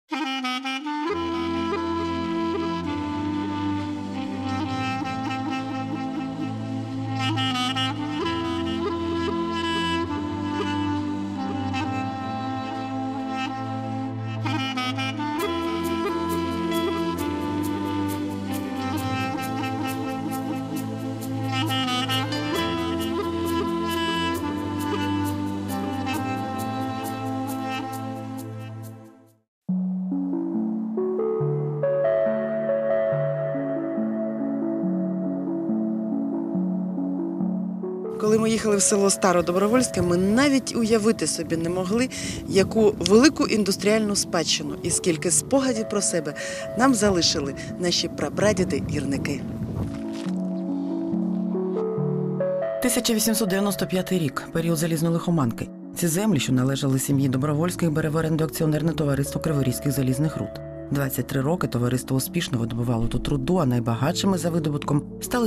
Коли ми їхали в село Стародобровольське, ми навіть уявити собі не могли, яку велику індустріальну спадщину і скільки спогадів про себе нам залишили наші прапрадіди-гірники. 1895 рік – період залізної лихоманки. Ці землі, що належали сім'ї Добровольських, бере в оренду акціонерне товариство Криворізьких залізних руд. 23 роки товариство успішно видобувало тут руду, а найбагатшими за видобутком стали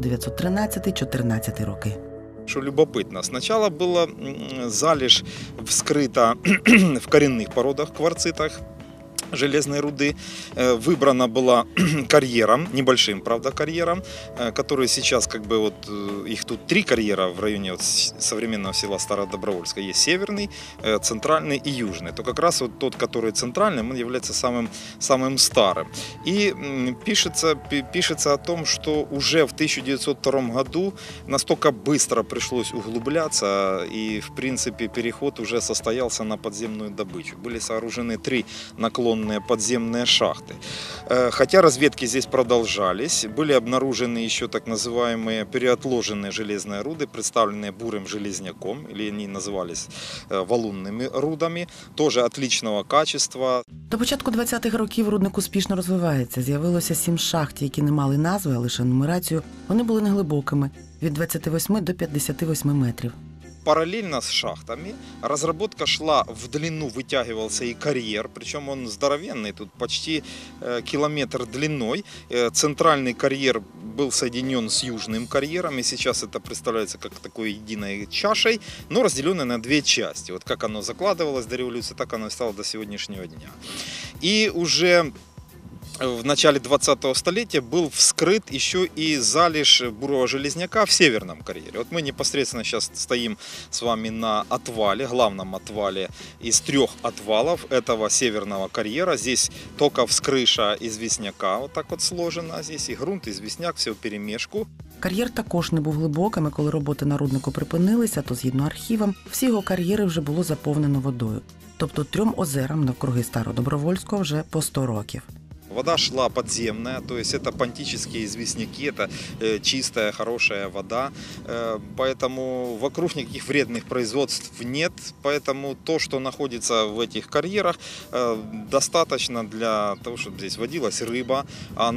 1913-14 роки. Что любопытно, сначала была залежь вскрыта в коренных породах, кварцитах железной руды. Выбрана была карьером, небольшим, правда, карьером, который сейчас, как бы, вот, их тут 3 карьера в районе вот современного села Стародобровольска. Есть северный, центральный и южный. То как раз вот тот, который центральный, он является самым старым. И пишется о том, что уже в 1902 году настолько быстро пришлось углубляться, и, в принципе, переход уже состоялся на подземную добычу. Были сооружены 3 наклонные подземные шахты. Хотя разведки здесь продолжались, были обнаружены еще так называемые переотложенные железные руды, представленные бурым железняком, или они назывались валунными рудами, тоже отличного качества. До початку 20-х років рудник успішно розвивається. З'явилося 7 шахт, які не мали назви, а лише нумерацію. Вони були неглибокими – від 28 до 58 метрів. Параллельно с шахтами разработка шла, в длину вытягивался и карьер, причем он здоровенный, тут почти километр длиной. Центральный карьер был соединен с южным карьером, и сейчас это представляется как такой единой чашей, но разделенной на 2 части. Вот как оно закладывалось до революции, так оно и стало до сегодняшнего дня. И уже в начале 20-го столетия был вскрыт еще и залежь бурого железняка в северном карьере. Вот мы непосредственно сейчас стоим с вами на отвале, главном отвале из 3 отвалов этого северного карьера. Здесь только вскрыша известняка вот так вот сложена, здесь и грунт, и известняк, все вперемешку. Кар'єр також не був глибоким, і коли роботи на руднику припинилися, то згідно архівам, всі його кар'єри вже було заповнено водою. Тобто 3 озерам навкруги Стародобровольського вже по 100 років. Вода шла подземная, то есть это понтические известняки, это чистая, хорошая вода, поэтому вокруг никаких вредных производств нет, поэтому то, что находится в этих карьерах, достаточно для того, чтобы здесь водилась рыба, а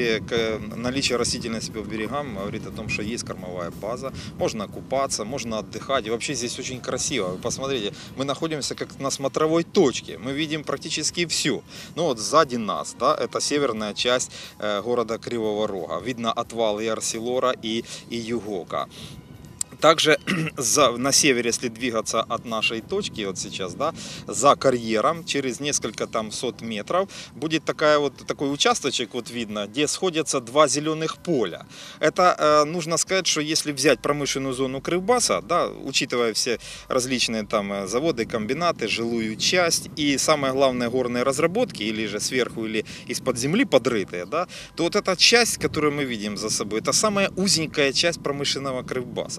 наличие растительности по берегам говорит о том, что есть кормовая база, можно купаться, можно отдыхать, и вообще здесь очень красиво. Вы посмотрите, мы находимся как на смотровой точке, мы видим практически все. Ну вот сзади нас, да, это северная часть города Кривого Рога. Видно отвал и Арселора, и Югока. Также на севере, если двигаться от нашей точки, вот сейчас, да, за карьером, через несколько там сот метров, будет такой участочек, вот видно, где сходятся 2 зеленых поля. Это нужно сказать, что если взять промышленную зону Кривбаса, да, учитывая все различные там заводы, комбинаты, жилую часть и самое главное горные разработки, или же сверху, или из-под земли подрытые, да, то вот эта часть, которую мы видим за собой, это самая узенькая часть промышленного Кривбаса.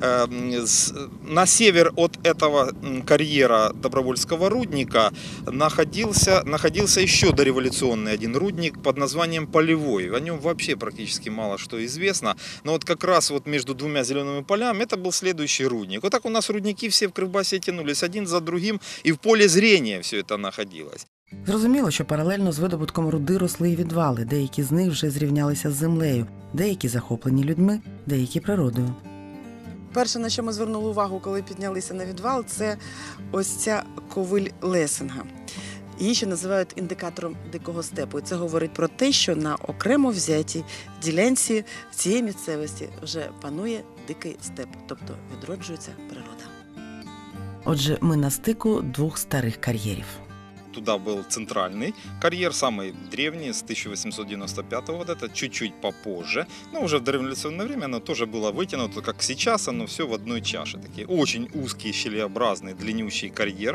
На север от этого карьера Добровольского рудника находился еще дореволюционный один рудник под названием Полевой. О нем вообще практически мало что известно. Но вот как раз вот между 2 зелеными полями это был следующий рудник. Вот так у нас рудники все в Кривбасе тянулись один за другим, и в поле зрения все это находилось. Зрозуміло, що паралельно з видобутком руди росли і відвали. Деякі з них вже зрівнялися з землею, деякі захоплені людьми, деякі природою. Перше, на що ми звернули увагу, коли піднялися на відвал, це ось ця ковиль Лесинга. Її ще називають індикатором дикого степу. І це говорить про те, що на окремо взятій ділянці цієї місцевості вже панує дикий степ, тобто відроджується природа. Отже, ми на стику 2 старих кар'єрів. туда был центральный карьер, самый древний, с 1895 года, это чуть-чуть попозже. Но уже в дореволюционное время оно тоже было вытянуто, как сейчас, оно все в одной чаше. Такие очень узкий, щелеобразный, длиннющий карьер,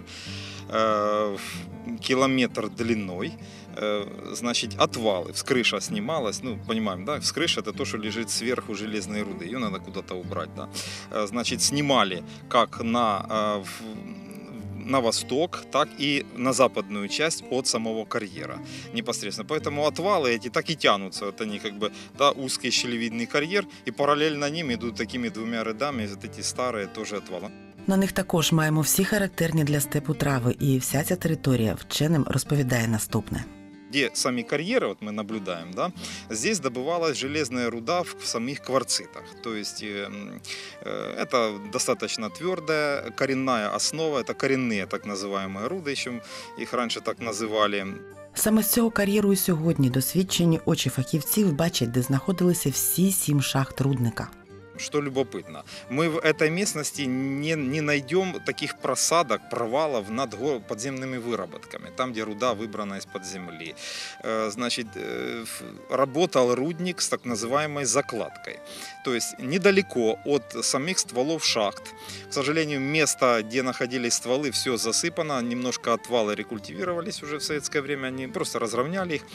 километр длиной. Значит, отвалы, вскрыша снималась, ну, понимаем, да, вскрыша это то, что лежит сверху железной руды, ее надо куда-то убрать, да. Значит, снимали как на восток, так и на западную часть от самого карьера непосредственно. Поэтому отвалы эти так и тянутся. Вот они как бы, да, узкий щелевидный карьер, и параллельно ним идут такими двумя рядами вот эти старые тоже отвалы. На них також маємо всі характерні для степу трави, і вся ця територія вченим розповідає наступне. Где сами карьеры, вот мы наблюдаем, да, здесь добывалась железная руда в самих кварцитах. То есть это достаточно твердая коренная основа, это коренные так называемые руды, еще их раньше так называли. Саме з цього кар'єру і сьогодні досвідчені очі фахівців бачать, де знаходилися всі 7 шахт рудника. Что любопытно, мы в этой местности не найдем таких просадок, провалов над подземными выработками, там, где руда выбрана из-под земли. Значит, работал рудник с так называемой закладкой. То есть недалеко от самих стволов шахт. К сожалению, место, где находились стволы, все засыпано, немножко отвалы рекультивировались уже в советское время, они просто разровняли их.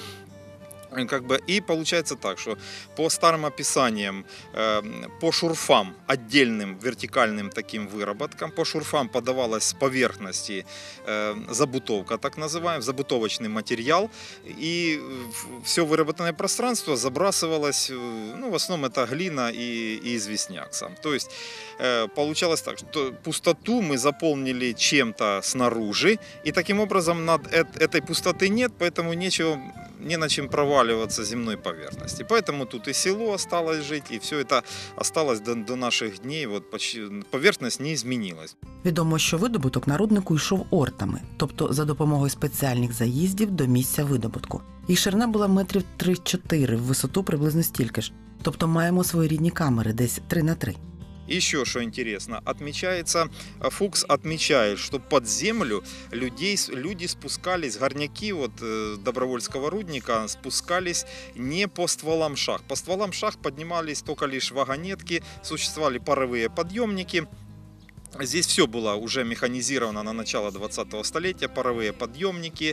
Как бы, и получается так, что по старым описаниям, по шурфам, отдельным вертикальным таким выработкам, по шурфам подавалась с поверхности забутовка, так называемый, забутовочный материал, и все выработанное пространство забрасывалось, ну, в основном это глина и известняк сам. То есть получалось так, что пустоту мы заполнили чем-то снаружи, и таким образом над этой пустоты нет, поэтому не на чем проваливаться земной поверхности. Поэтому тут и село осталось жить, и все это осталось до наших дней. Вот почти, поверхность не изменилась. Відомо, що видобуток на руднику йшов ортами, тобто за допомогою спеціальних заїздів до місця видобутку. Їх ширина була метрів 3-4, в висоту приблизно стільки ж. Тобто маємо своєрідні камери, десь 3х3. Еще что интересно, Фукс отмечает, что под землю люди спускались, горняки вот Добровольского рудника спускались не по стволам шахт. По стволам шахт поднимались только лишь вагонетки, существовали паровые подъемники. Здесь все было уже механизировано на начало 20-го столетия, паровые подъемники,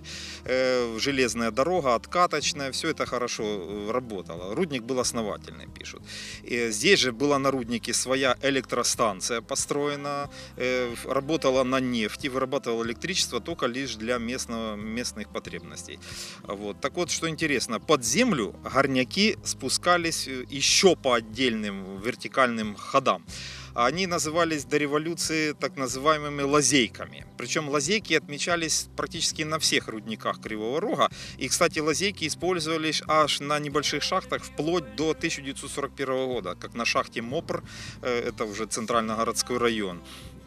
железная дорога, откаточная, все это хорошо работало. Рудник был основательный, пишут. И здесь же была на руднике своя электростанция построена, работала на нефти, вырабатывала электричество только лишь для местных потребностей. Вот. Так вот, что интересно, под землю горняки спускались еще по отдельным вертикальным ходам. Они назывались до революции так называемыми лазейками. Причем лазейки отмечались практически на всех рудниках Кривого Рога. И, кстати, лазейки использовались аж на небольших шахтах вплоть до 1941 года, как на шахте МОПР, это уже центрально-городской район.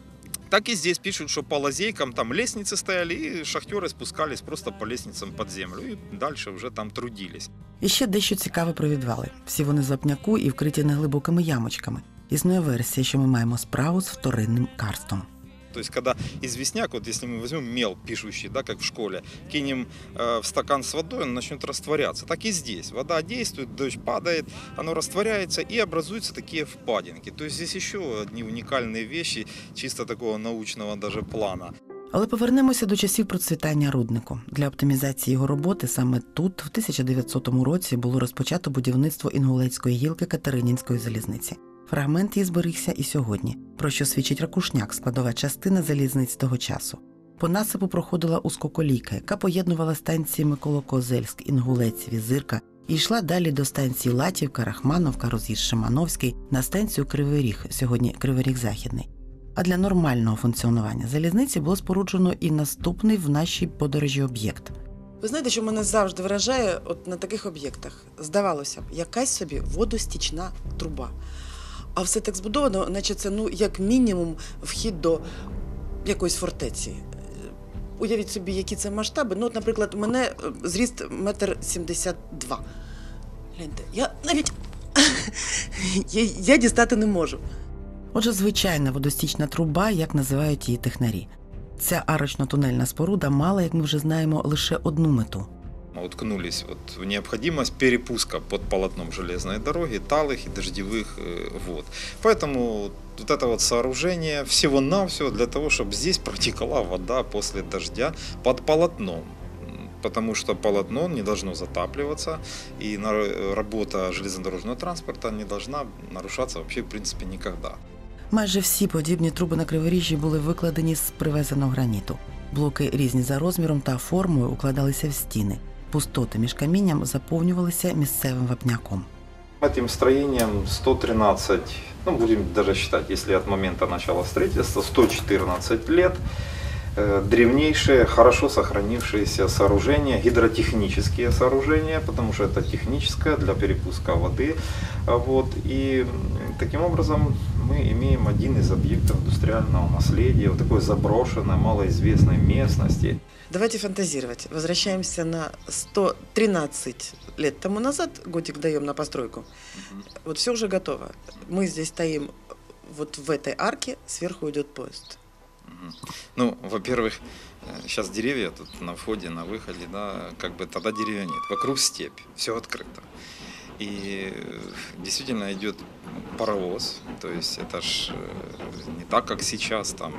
Так и здесь пишут, что по лазейкам там лестницы стояли, и шахтеры спускались просто по лестницам под землю, и дальше уже там трудились. І ще дещо цікаве про відвали. Всі вони з вапняку і вкриті неглибокими ямочками. Існує версія, що ми маємо справу з вторинним карстом. То есть, когда известняк, вот если мы возьмем мел пишущий, да, как в школе, кинем в стакан с водой, он начнет растворяться. Так и здесь. Вода действует, дождь падает, оно растворяется и образуются такие впадинки. То есть здесь еще одни уникальные вещи, чисто такого научного даже плана. Але повернемося до часів процвітання руднику. Для оптимізації його роботи саме тут, в 1900 році, було розпочато будівництво Інгулецької гілки Катеринінської залізниці. Фрагмент її зберігся і сьогодні, про що свідчить Ракушняк, складова частина залізниць того часу. По насипу проходила узкоколійка, яка поєднувала станції Микола-Козельськ, Інгулець, Візирка і йшла далі до станції Латівка, Рахмановка, Роз'їзд Шимановський, на станцію Кривий Ріг, сьогодні Кривий Ріг Західний. А для нормального функціонування залізниці було споруджено і наступний в нашій подорожі об'єкт. Ви знаєте, що мене завжди вражає от на таких об'єктах? Здавалося б, якась собі водостічна труба. А все так збудовано, наче це, як мінімум, вхід до якоїсь фортеці. Уявіть собі, які це масштаби. От, наприклад, у мене зріст 1,72 м. Гляньте, я навіть я дістати не можу. Отже, звичайна водостічна труба, як називають її технарі. Ця арочно-тунельна споруда мала, як ми вже знаємо, лише одну мету. Мы уткнулись в необходимость перепуска под полотном железной дороги талых и дождевых вод. Поэтому вот это сооружение всего-навсего для того, чтобы здесь протекала вода после дождя под полотном. Потому что полотно не должно затапливаться, и работа железнодорожного транспорта не должна нарушаться вообще в принципе никогда. Майже всі подібні труби на Криворіжжі були викладені з привезеного граніту. Блоки різні за розміром та формою укладалися в стіни. Пустоти між камінням заповнювалися місцевим вапняком. Этим строением 113, будем даже считать, если от момента начала строительства, 114 лет. Древнейшие, хорошо сохранившиеся сооружения, гидротехнические сооружения, потому что это техническое для перепуска воды. И таким образом мы имеем один из объектов индустриального наследия, в такой заброшенной, малоизвестной местности. Давайте фантазировать. Возвращаемся на 113 лет тому назад, годик даем на постройку. Вот все уже готово. Мы здесь стоим вот в этой арке, сверху идет поезд. Во-первых, сейчас деревья тут на входе, на выходе, тогда деревьев нет. Вокруг степь, все открыто. И действительно идет паровоз, то есть это ж не так, как сейчас, там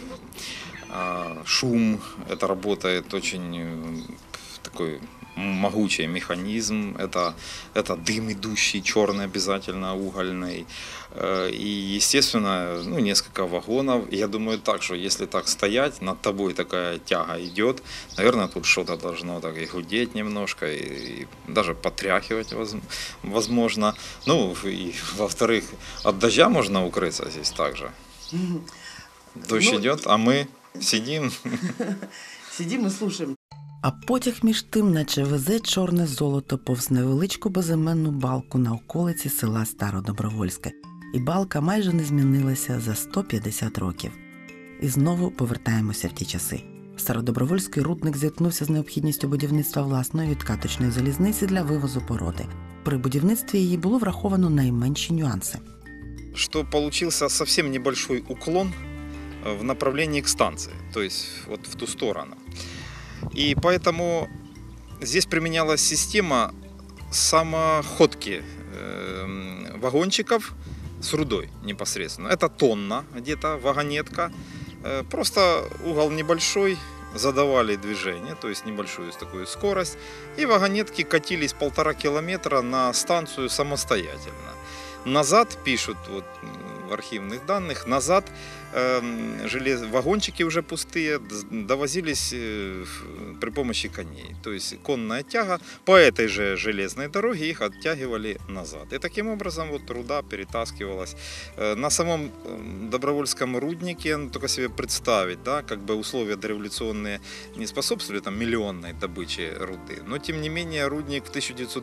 шум, это работает очень такой могучий механизм, это дым идущий, черный обязательно, угольный. И, естественно, несколько вагонов. Я думаю так, что если так стоять, над тобой такая тяга идет, наверное, тут что-то должно так и гудеть немножко, и даже потряхивать возможно. И во-вторых, от дождя можно укрыться здесь также. Дождь идет, а мы сидим. Сидим и слушаем. А потяг між тим, наче везе чорне золото повз невеличку безіменну балку на околиці села Стародобровольське. І балка майже не змінилася за 150 років. І знову повертаємося в ті часи. Стародобровольський рудник зіткнувся з необхідністю будівництва власної відкаточної залізниці для вивозу породи. При будівництві її було враховано найменші нюанси. Что получился совсем небольшой уклон в направлении к станции, то есть вот в ту сторону. И поэтому здесь применялась система самоходки вагончиков с рудой непосредственно. Это тонна где-то вагонетка. Просто угол небольшой, задавали движение, то есть небольшую такую скорость. И вагонетки катились 1,5 километра на станцию самостоятельно. Назад, пишут в архивных данных, назад вагончики уже пустые довозились при помощи коней. То есть конная тяга по этой же железной дороге их оттягивали назад. И таким образом руда перетаскивалась. На самом Добровольском руднике, только себе представить, условия дореволюционные не способствовали миллионной добыче руды. Но тем не менее рудник в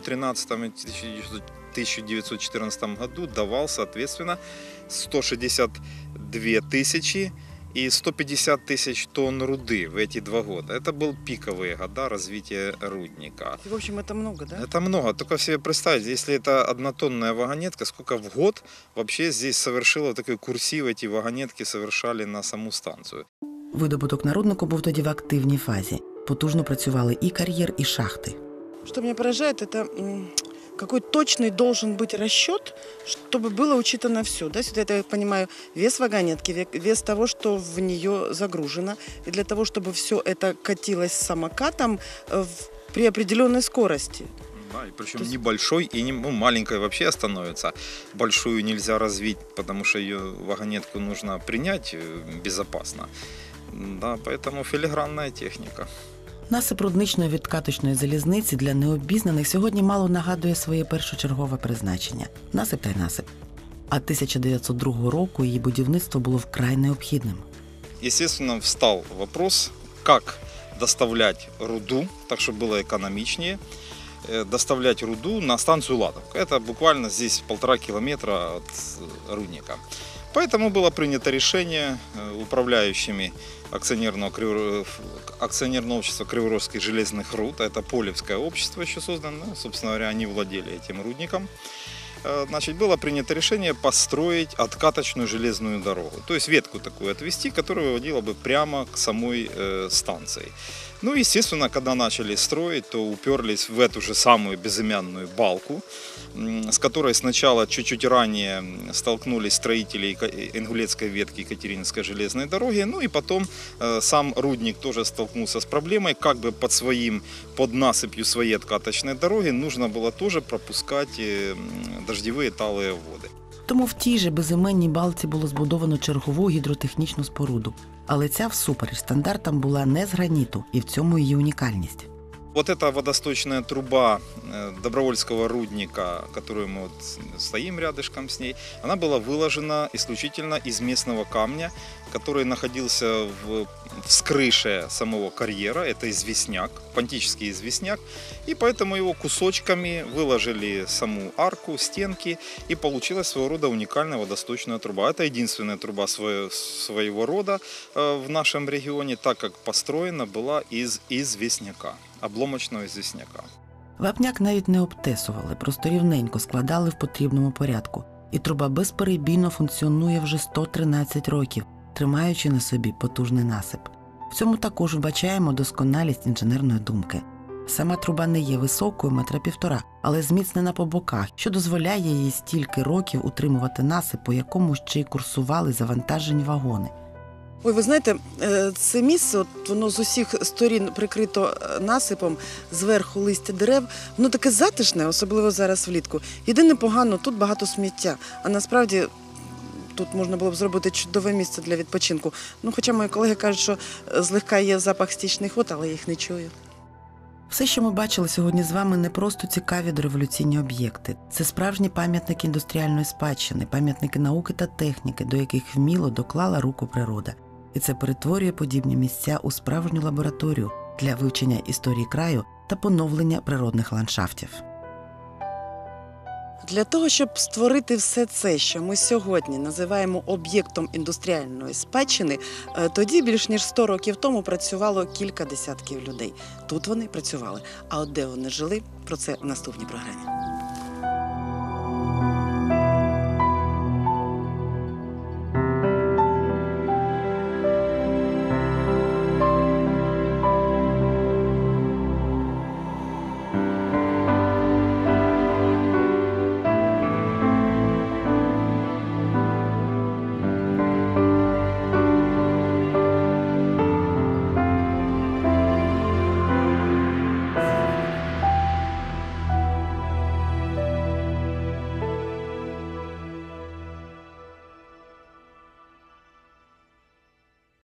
1914 году давал, соответственно, 162 тысячи и 150 тысяч тонн руды в эти 2 года. Это был пиковые года развития рудника. В общем, это много, да? Это много. Только себе представить, если это однотонная вагонетка, сколько в год вообще здесь совершило такой курсив, эти вагонетки совершали на саму станцію. Видобуток на руднику був тоді в активній фазі. Потужно працювали і кар'єр, і шахти. Что меня поражает, это какой точный должен быть расчет, чтобы было учитано все. Да? Сюда, я так понимаю, вес вагонетки, вес того, что в нее загружено. И для того, чтобы все это катилось самокатом при определенной скорости. Да, и причем небольшой и не, маленькой вообще остановится. Большую нельзя развить, потому что ее вагонетку нужно принять безопасно. Да, поэтому филигранная техника. Насип рудничної відкаточної залізниці для необізнаних сьогодні мало нагадує своє першочергове призначення – насип та й насип. А 1902 року її будівництво було вкрай необхідним. Естественно, встал вопрос, как доставлять руду, так чтобы было экономичнее, доставлять руду на станцию Ладовка. Это буквально здесь 1,5 километра от рудника. Поэтому было принято решение управляющими акционерного общества Криворожских железных руд, это Полевское общество еще создано, собственно говоря, они владели этим рудником. значит, было принято решение построить откаточную железную дорогу. То есть ветку такую отвести, которая выводила бы прямо к самой станции. Ну, естественно, когда начали строить, то уперлись в эту же самую безымянную балку, с которой сначала чуть-чуть ранее столкнулись строители Ингулецкой ветки Екатерининской железной дороги, ну и потом сам рудник тоже столкнулся с проблемой, как бы под насыпью своей откаточной дороги нужно было тоже пропускать дождевые талые воды. Тому в тій же безіменній балці було збудовано чергову гідротехнічну споруду. Але ця всупереч стандартам була не з граніту, і в цьому її унікальність. Вот эта водосточная труба Добровольского рудника, которую мы вот стоим рядышком с ней, она была выложена исключительно из местного камня, который находился в крыше самого карьера. Это известняк, понтический известняк. И поэтому его кусочками выложили саму арку, стенки, и получилась своего рода уникальная водосточная труба. Это единственная труба своего рода в нашем регионе, так как построена была из известняка, обломочного известняка. Вапняк навіть не обтесували, просто рівненько складали в потрібному порядку. І труба безперебійно функціонує вже 113 років, тримаючи на собі потужний насип. В цьому також вбачаємо досконалість інженерної думки. Сама труба не є високою, 1,5 метра, але зміцнена по боках, що дозволяє їй стільки років утримувати насип, по якому ще й курсували завантажені вагони. Ой, ви знаєте, це місце, от воно з усіх сторін прикрито насипом, зверху листя дерев, воно таке затишне, особливо зараз влітку. Єдине погано, тут багато сміття, а насправді тут можна було б зробити чудове місце для відпочинку. Ну, хоча мої колеги кажуть, що злегка є запах стічних вод, але я їх не чую. Все, що ми бачили сьогодні з вами, не просто цікаві дореволюційні об'єкти. Це справжні пам'ятники індустріальної спадщини, пам'ятники науки та техніки, до яких вміло доклала руку природа. І це перетворює подібні місця у справжню лабораторію для вивчення історії краю та поновлення природних ландшафтів. Для того, щоб створити все це, що ми сьогодні називаємо об'єктом індустріальної спадщини, тоді більш ніж 100 років тому працювало кілька десятків людей. Тут вони працювали. А от де вони жили, про це в наступній програмі.